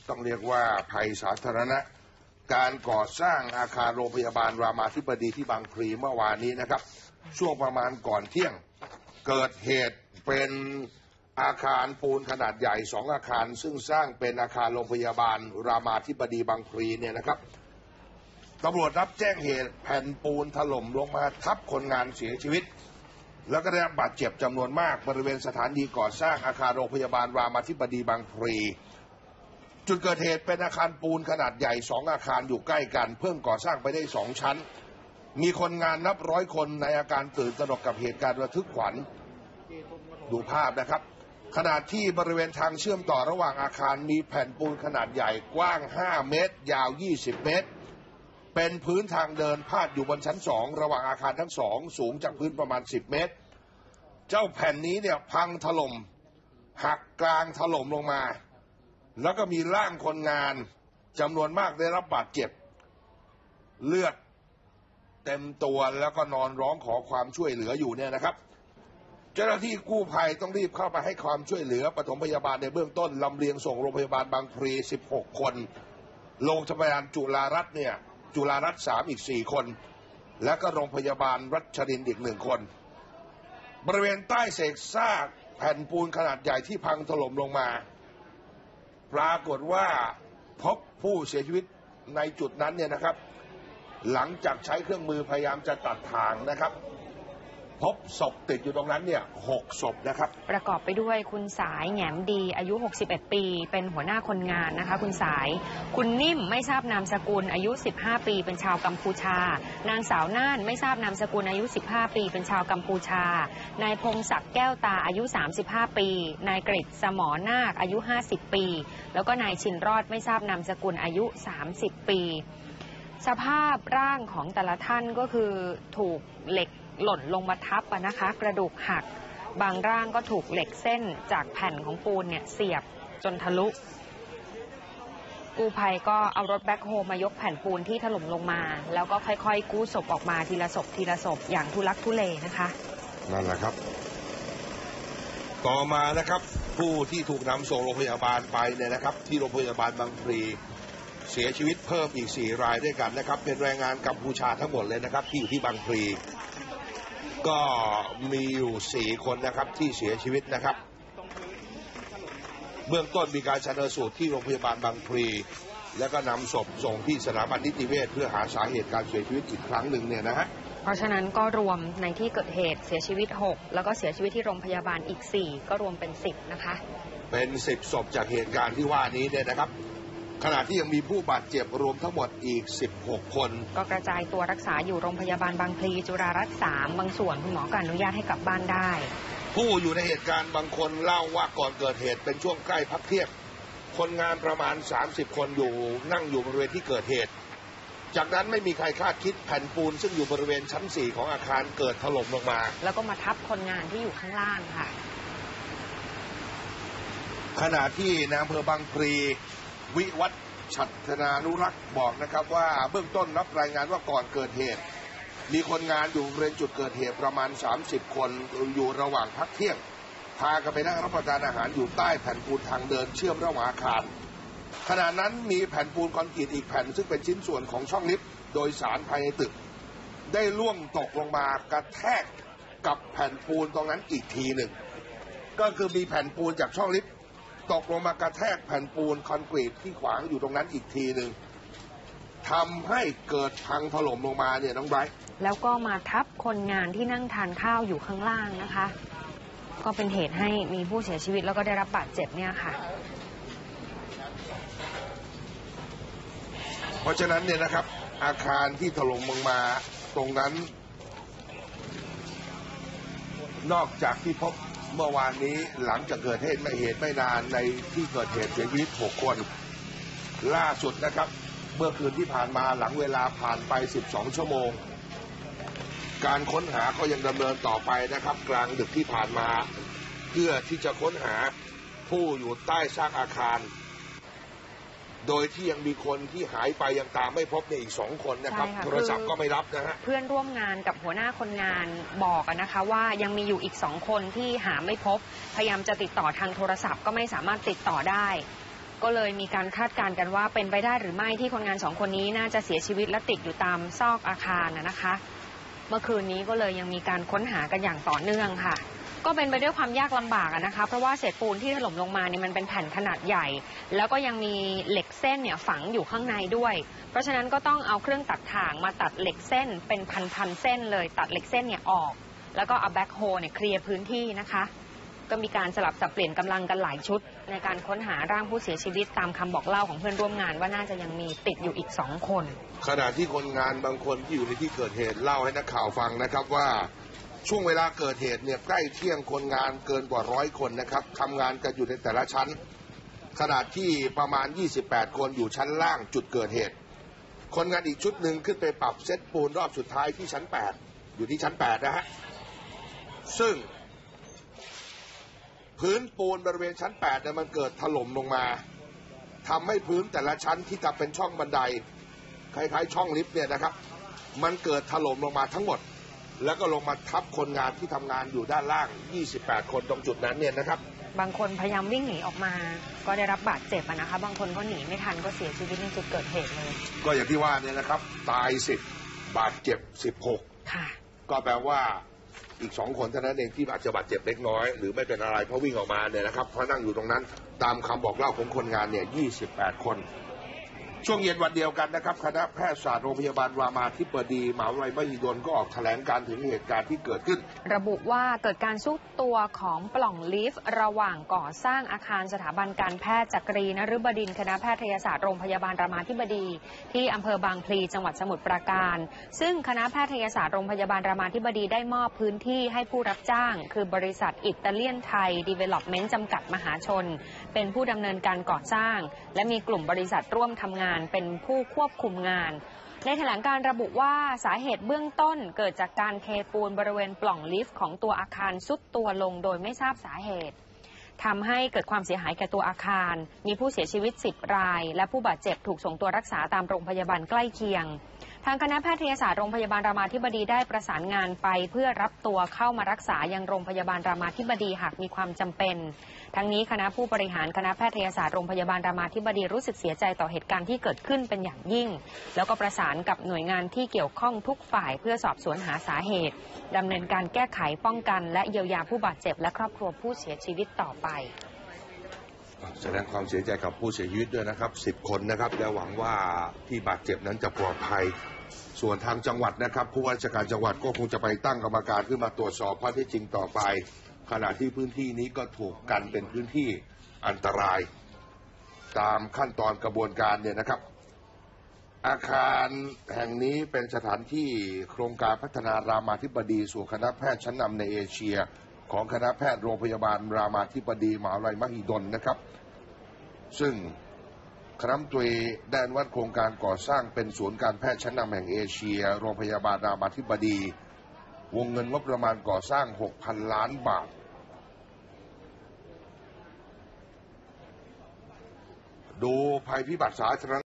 ต้องเรียกว่าภัยสาธารณะการก่อสร้างอาคารโรงพยาบาลรามาธิบดีที่บางพลีเมื่อวานนี้นะครับช่วงประมาณก่อนเที่ยงเกิดเหตุเป็นอาคารปูนขนาดใหญ่2อาคารซึ่งสร้างเป็นอาคารโรงพยาบาลรามาธิบดีบางพลีเนี่ยนะครับตำรวจรับแจ้งเหตุแผ่นปูนถล่มลงมาทับคนงานเสียชีวิตแล้วก็ได้รับบาดเจ็บจำนวนมากบริเวณสถานีก่อสร้างอาคารโรงพยาบาลรามาธิบดีบางพลีจุดเกิดเหตุเป็นอาคารปูนขนาดใหญ่2อาคารอยู่ใกล้กันเพิ่งก่อสร้างไปได้2ชั้นมีคนงานนับร้อยคนในอาการตื่นตระหนกกับเหตุการณ์ระทึกขวัญดูภาพนะครับขณะที่บริเวณทางเชื่อมต่อระหว่างอาคารมีแผ่นปูนขนาดใหญ่กว้าง5เมตรยาว20เมตรเป็นพื้นทางเดินพาดอยู่บนชั้น2ระหว่างอาคารทั้งสองสูงจากพื้นประมาณ10เมตรเจ้าแผ่นนี้เนี่ยพังถล่มหักกลางถล่มลงมาแล้วก็มีร่างคนงานจำนวนมากได้รับบาดเจ็บเลือดเต็มตัวแล้วก็นอนร้องขอความช่วยเหลืออยู่เนี่ยนะครับเจ้าหน้าที่กู้ภัยต้องรีบเข้าไปให้ความช่วยเหลือปฐมพยาบาลในเบื้องต้นลำเลียงส่งโรงพยาบาลบางพลี16คนโรงพยาบาลจุฬารัตน์เนี่ยจุฬารัตน์3อีก4คนและก็โรงพยาบาลรัชรินทร์อีก1คนบริเวณใต้เศษซากแผ่นปูนขนาดใหญ่ที่พังถล่มลงมาปรากฏว่าพบผู้เสียชีวิตในจุดนั้นเนี่ยนะครับหลังจากใช้เครื่องมือพยายามจะตัดทางนะครับพบศพติดอยู่ตรงนั้นเนี่ย6ศพนะครับประกอบไปด้วยคุณสายแหงมดีอายุ61ปีเป็นหัวหน้าคนงานนะคะคุณสายคุณนิ่มไม่ทราบนามสกุลอายุ15ปีเป็นชาวกัมพูชานางสาวน่านไม่ทราบนามสกุลอายุ15ปีเป็นชาวกัมพูชานายพงศักดิ์แก้วตาอายุ35ปีนายกฤษสมอนาคอายุ50ปีแล้วก็นายชินรอดไม่ทราบนามสกุลอายุ30ปีสภาพร่างของแต่ละท่านก็คือถูกเหล็กหล่นลงมาทับนะคะกระดูกหักบางร่างก็ถูกเหล็กเส้นจากแผ่นของปูนเนี่ยเสียบจนทะลุกู้ภัยก็เอารถแบ็คโฮมายกแผ่นปูนที่ถล่มลงมาแล้วก็ค่อยๆกู้ศพออกมาทีละศพทีละศพอย่างทุลักทุเลนะคะนั่นแหละครับต่อมานะครับผู้ที่ถูกนำส่งโรงพยาบาลไปเนี่ยนะครับที่โรงพยาบาลบางพลีเสียชีวิตเพิ่มอีก4รายด้วยกันนะครับเป็นแรงงานกัมพูชาทั้งหมดเลยนะครับที่อยู่ที่บางพลีก็มีอยู่4คนนะครับที่เสียชีวิตนะครับเบื้องต้นมีการชันสูตรที่โรงพยาบาลบางพลีแล้วก็นำศพส่งที่สถาบันนิติเวชเพื่อหาสาเหตุการเสียชีวิตอีกครั้งหนึ่งเนี่ยนะฮะเพราะฉะนั้นก็รวมในที่เกิดเหตุเสียชีวิต6แล้วก็เสียชีวิตที่โรงพยาบาลอีก4ก็รวมเป็น10นะคะเป็น10ศพจากเหตุการณ์ที่ว่านี้เนี่ยนะครับขณะที่ยังมีผู้บาดเจ็บรวมทั้งหมดอีก16คนก็กระจายตัวรักษาอยู่โรงพยาบาลบางพลีจุฬารัตน์3บางส่วนคุณหมอก็อนุญาตให้กลับบ้านได้ผู้อยู่ในเหตุการณ์บางคนเล่าว่าก่อนเกิดเหตุเป็นช่วงใกล้พักเที่ยงคนงานประมาณ30คนอยู่นั่งอยู่บริเวณที่เกิดเหตุจากนั้นไม่มีใครคาดคิดแผ่นปูนซึ่งอยู่บริเวณชั้น4ของอาคารเกิดถล่มลงมาแล้วก็มาทับคนงานที่อยู่ข้างล่างค่ะขณะที่นายอำเภอบางพลีวิวัฒน์ฉัตรนานุรักษ์บอกนะครับว่าเบื้องต้นรับรายงานว่าก่อนเกิดเหตุมีคนงานอยู่บริเวณจุดเกิดเหตุประมาณ30คนอยู่ระหว่างพักเที่ยงพากันไปนั่งรับประทานอาหารอยู่ใต้แผ่นปูนทางเดินเชื่อมระหว่างอาคารขณะนั้นมีแผ่นปูนคอนกรีตอีกแผ่นซึ่งเป็นชิ้นส่วนของช่องลิฟต์โดยสารภายในตึกได้ร่วงตกลงมากระแทกกับแผ่นปูนตรงนั้นอีกทีหนึ่งก็คือมีแผ่นปูนจากช่องลิฟต์ตกลงมากระแทกแผ่นปูนคอนกรีตที่ขวางอยู่ตรงนั้นอีกทีหนึ่งทำให้เกิดพังถล่มลงมาเนี่ยน้องไบรท์แล้วก็มาทับคนงานที่นั่งทานข้าวอยู่ข้างล่างนะคะก็เป็นเหตุให้มีผู้เสียชีวิตแล้วก็ได้รับบาดเจ็บเนี่ยค่ะเพราะฉะนั้นเนี่ยนะครับอาคารที่ถล่มลงมาตรงนั้นนอกจากที่พบเมื่อวานนี้หลังจากเกิดเหตุไม่นานในที่เกิดเหตุเสียชีวิต6คนล่าสุดนะครับเมื่อคืนที่ผ่านมาหลังเวลาผ่านไป12ชั่วโมงการค้นหาก็ยังดำเนินต่อไปนะครับกลางดึกที่ผ่านมาเพื่อที่จะค้นหาผู้อยู่ใต้ซากอาคารโดยที่ยังมีคนที่หายไปยังตามไม่พบในอีก2คนนะครับโทรศัพท์ก็ไม่รับนะฮะเพื่อนร่วมงานกับหัวหน้าคนงานบอกนะคะว่ายังมีอยู่อีก2คนที่หาไม่พบพยายามจะติดต่อทางโทรศัพท์ก็ไม่สามารถติดต่อได้ก็เลยมีการคาดการณ์กันว่าเป็นไปได้หรือไม่ที่คนงาน2 คนนี้น่าจะเสียชีวิตและติดอยู่ตามซอกอาคารนะคะ เมื่อคืนนี้ก็เลยยังมีการค้นหากันอย่างต่อเนื่องค่ะก็เป็นไปด้วยความยากลำบากนะคะเพราะว่าเศษปูนที่ถล่มลงมาเนี่ยมันเป็นแผ่นขนาดใหญ่แล้วก็ยังมีเหล็กเส้นเนี่ยฝังอยู่ข้างในด้วยเพราะฉะนั้นก็ต้องเอาเครื่องตัดถ่างมาตัดเหล็กเส้นเป็นพันเส้นเลยตัดเหล็กเส้นเนี่ยออกแล้วก็เอาแบ็คโฮเนี่ยเคลียร์พื้นที่นะคะก็มีการสลับสับเปลี่ยนกำลังกันหลายชุดในการค้นหาร่างผู้เสียชีวิตตามคำบอกเล่าของเพื่อนร่วมงานว่าน่าจะยังมีติดอยู่อีก2 คนขณะที่คนงานบางคนที่อยู่ในที่เกิดเหตุเล่าให้นักข่าวฟังนะครับว่าช่วงเวลาเกิดเหตุเนี่ยใกล้เที่ยงคนงานเกินกว่า100 คนนะครับทำงานกันอยู่ในแต่ละชั้นขณะที่ประมาณ28 คนอยู่ชั้นล่างจุดเกิดเหตุคนงานอีกชุดหนึ่งขึ้นไปปรับเซตปูนรอบสุดท้ายที่ชั้น8อยู่ที่ชั้น8นะฮะซึ่งพื้นปูนบริเวณชั้น8เนี่ยมันเกิดถล่มลงมาทำให้พื้นแต่ละชั้นที่ทำเป็นช่องบันไดคล้ายๆช่องลิฟต์เนี่ยนะครับมันเกิดถล่มลงมาทั้งหมดแล้วก็ลงมาทับคนงานที่ทำงานอยู่ด้านล่าง28 คนตรงจุดนั้นเนี่ยนะครับบางคนพยายามวิ่งหนีออกมาก็ได้รับบาดเจ็บนะคะบางคนก็หนีไม่ทันก็เสียชีวิตในจุดเกิดเหตุเลยก็อย่างที่ว่าเนี่ยนะครับตาย10บาดเจ็บ16 ค่ะก็แปลว่าอีก2 คนเท่านั้นเองที่อาจจะบาดเจ็บเล็กน้อยหรือไม่เป็นอะไรเพราะวิ่งออกมาเนี่ยนะครับเพราะนั่งอยู่ตรงนั้นตามคำบอกเล่าของคนงานเนี่ย28 คนช่วงเย็นวันเดียวกันนะครับคณะแพทยศาสตร์โรงพยาบาลรามาธิบดีมหาวิทยาลัยมหิดลก็ออกแถลงการถึงเหตุการณ์ที่เกิดขึ้นระบุว่าเกิดการซุดตัวของปล่องลิฟต์ระหว่างก่อสร้างอาคารสถาบันการแพทย์จักรีนฤบดินทร์คณะแพทยศาสตร์โรงพยาบาลรามาธิบดีที่อำเภอบางพลีจังหวัดสมุทรปราการซึ่งคณะแพทยศาสตร์โรงพยาบาลรามาธิบดีได้มอบพื้นที่ให้ผู้รับจ้างคือบริษัทอิตาเลียนไทยดีเวล็อปเมนต์จำกัดมหาชนเป็นผู้ดำเนินการก่อสร้างและมีกลุ่มบริษัทร่วมทำงานเป็นผู้ควบคุมงานในแถลงการระบุว่าสาเหตุเบื้องต้นเกิดจากการเทปูนบริเวณปล่องลิฟต์ของตัวอาคารทรุดตัวลงโดยไม่ทราบสาเหตุทำให้เกิดความเสียหายแก่ตัวอาคารมีผู้เสียชีวิต10 รายและผู้บาดเจ็บถูกส่งตัวรักษาตามโรงพยาบาลใกล้เคียงทางคณะแพทยศาสตร์โรงพยาบาลรามาธิบดีได้ประสานงานไปเพื่อรับตัวเข้ามารักษายังโรงพยาบาลรามาธิบดีหากมีความจำเป็นทั้งนี้คณะผู้บริหารคณะแพทยศาสตร์โรงพยาบาลรามาธิบดีรู้สึกเสียใจต่อเหตุการณ์ที่เกิดขึ้นเป็นอย่างยิ่งแล้วก็ประสานกับหน่วยงานที่เกี่ยวข้องทุกฝ่ายเพื่อสอบสวนหาสาเหตุดำเนินการแก้ไขป้องกันและเยียวยาผู้บาดเจ็บและครอบครัวผู้เสียชีวิตต่อไปแสดงความเสียใจกับผู้เสียชีวิตด้วยนะครับ10 คนนะครับและหวังว่าที่บาดเจ็บนั้นจะปลอดภัยส่วนทางจังหวัดนะครับผู้ว่าราชการจังหวัดก็คงจะไปตั้งกรรมการขึ้นมาตรวจสอบข้อเท็จจริงต่อไปขณะที่พื้นที่นี้ก็ถูกกันเป็นพื้นที่อันตรายตามขั้นตอนกระบวนการเนี่ยนะครับอาคารแห่งนี้เป็นสถานที่โครงการพัฒนารามาธิบดีสู่คณะแพทย์ชั้นนำในเอเชียของคณะแพทย์โรงพยาบาลรามาธิบดีมหาวิทยาลัยมหิดลนะครับซึ่งคณะรัฐมนตรีได้อนุมัติโครงการก่อสร้างเป็นศูนย์การแพทย์ชั้นนำแห่งเอเชียโรงพยาบาลรามาธิบดีวงเงินงบประมาณก่อสร้าง 6,000 ล้านบาทดูภัยพิบัติสาธารณะ